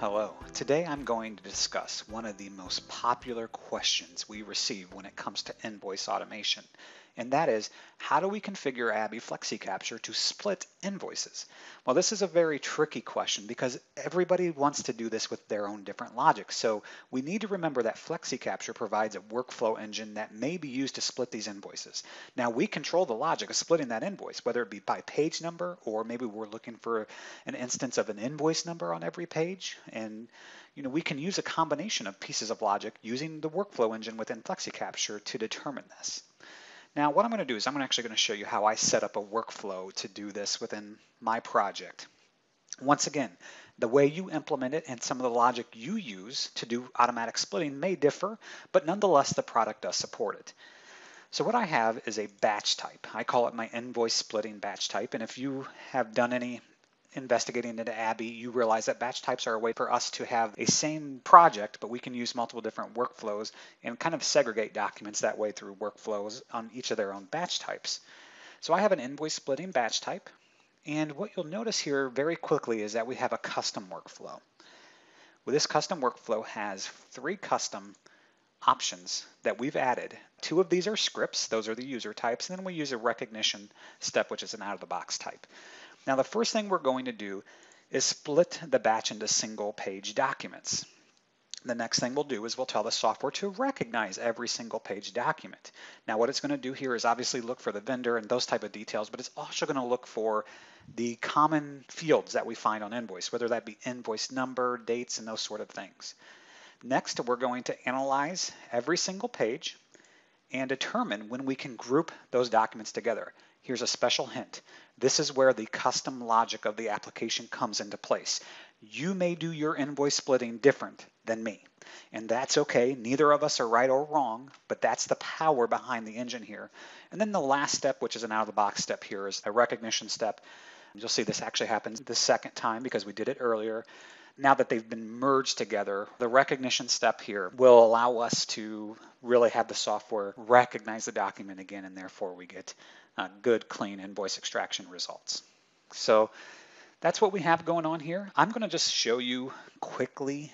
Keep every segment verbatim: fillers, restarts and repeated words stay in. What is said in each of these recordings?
Hello. Today I'm going to discuss one of the most popular questions we receive when it comes to invoice automation, and that is, how do we configure ABBYY FlexiCapture to split invoices? Well, this is a very tricky question because everybody wants to do this with their own different logic, so we need to remember that FlexiCapture provides a workflow engine that may be used to split these invoices. Now, we control the logic of splitting that invoice, whether it be by page number, or maybe we're looking for an instance of an invoice number on every page. And you know, we can use a combination of pieces of logic using the workflow engine within FlexiCapture to determine this. Now, what I'm going to do is I'm actually going to show you how I set up a workflow to do this within my project. Once again, the way you implement it and some of the logic you use to do automatic splitting may differ, but nonetheless, the product does support it. So what I have is a batch type. I call it my invoice splitting batch type, and if you have done any investigating into ABBYY, you realize that batch types are a way for us to have a same project, but we can use multiple different workflows and kind of segregate documents that way through workflows on each of their own batch types. So I have an invoice splitting batch type, and what you'll notice here very quickly is that we have a custom workflow. Well, this custom workflow has three custom options that we've added. Two of these are scripts, those are the user types, and then we use a recognition step, which is an out-of-the-box type. Now, the first thing we're going to do is split the batch into single page documents. The next thing we'll do is we'll tell the software to recognize every single page document. Now, what it's going to do here is obviously look for the vendor and those type of details, but it's also going to look for the common fields that we find on invoice, whether that be invoice number, dates, and those sort of things. Next, we're going to analyze every single page and determine when we can group those documents together. Here's a special hint. This is where the custom logic of the application comes into place. You may do your invoice splitting different than me, and that's okay. Neither of us are right or wrong, but that's the power behind the engine here. And then the last step, which is an out-of-the-box step here, is a recognition step. You'll see this actually happens the second time because we did it earlier. Now that they've been merged together, the recognition step here will allow us to really have the software recognize the document again, and therefore we get uh, good, clean invoice extraction results. So that's what we have going on here. I'm going to just show you quickly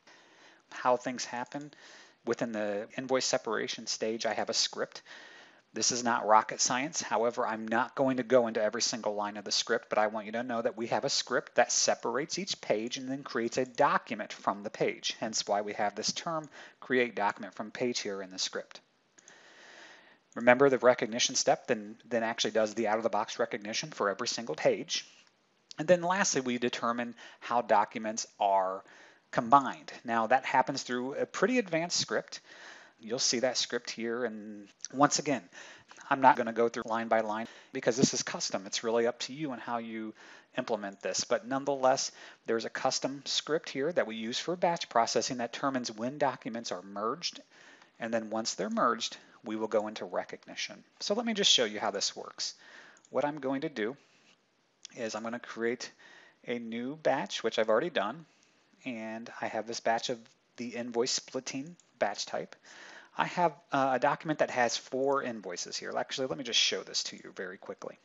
how things happen. Within the invoice separation stage, I have a script. This is not rocket science. However, I'm not going to go into every single line of the script, but I want you to know that we have a script that separates each page and then creates a document from the page. Hence why we have this term, create document from page here in the script. Remember, the recognition step then, then actually does the out-of-the-box recognition for every single page. And then lastly, we determine how documents are combined. Now, that happens through a pretty advanced script. You'll see that script here, and once again, I'm not going to go through line by line because this is custom. It's really up to you and how you implement this, but nonetheless, there's a custom script here that we use for batch processing that determines when documents are merged, and then once they're merged, we will go into recognition. So let me just show you how this works. What I'm going to do is I'm going to create a new batch, which I've already done, and I have this batch of the invoice splitting batch type. I have uh, a document that has four invoices here. Actually, let me just show this to you very quickly.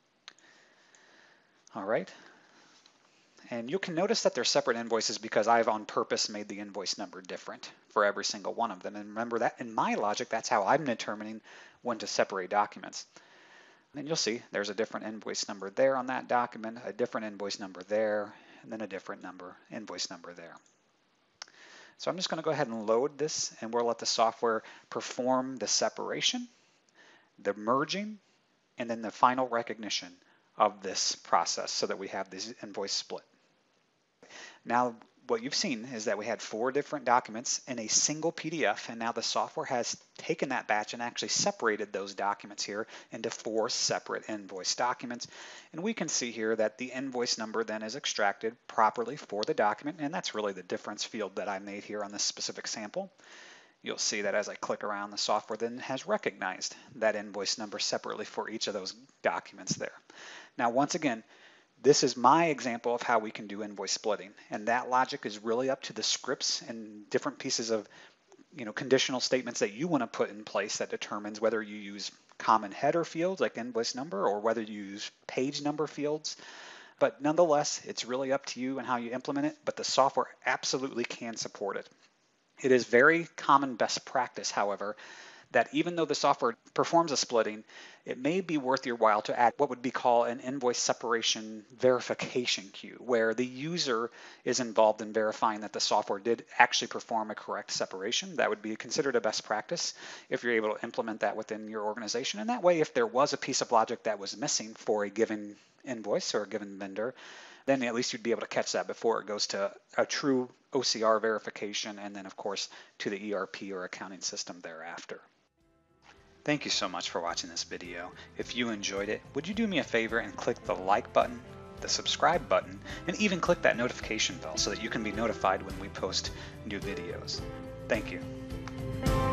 All right. And you can notice that they're separate invoices because I've on purpose made the invoice number different for every single one of them. And remember that in my logic, that's how I'm determining when to separate documents. And you'll see there's a different invoice number there on that document, a different invoice number there, and then a different number, invoice number there. So I'm just going to go ahead and load this, and we'll let the software perform the separation, the merging, and then the final recognition of this process so that we have this invoice split. Now, what you've seen is that we had four different documents in a single P D F, and now the software has taken that batch and actually separated those documents here into four separate invoice documents. And we can see here that the invoice number then is extracted properly for the document, and that's really the difference field that I made here on this specific sample. You'll see that as I click around, the software then has recognized that invoice number separately for each of those documents there. Now, once again, this is my example of how we can do invoice splitting, and that logic is really up to the scripts and different pieces of you know, conditional statements that you want to put in place that determines whether you use common header fields like invoice number or whether you use page number fields. But nonetheless, it's really up to you and how you implement it, but the software absolutely can support it. It is very common best practice, however, that even though the software performs a splitting, it may be worth your while to add what would be called an invoice separation verification queue, where the user is involved in verifying that the software did actually perform a correct separation. That would be considered a best practice if you're able to implement that within your organization. And that way, if there was a piece of logic that was missing for a given invoice or a given vendor, then at least you'd be able to catch that before it goes to a true O C R verification, and then of course to the E R P or accounting system thereafter. Thank you so much for watching this video. If you enjoyed it, would you do me a favor and click the like button, the subscribe button, and even click that notification bell so that you can be notified when we post new videos. Thank you.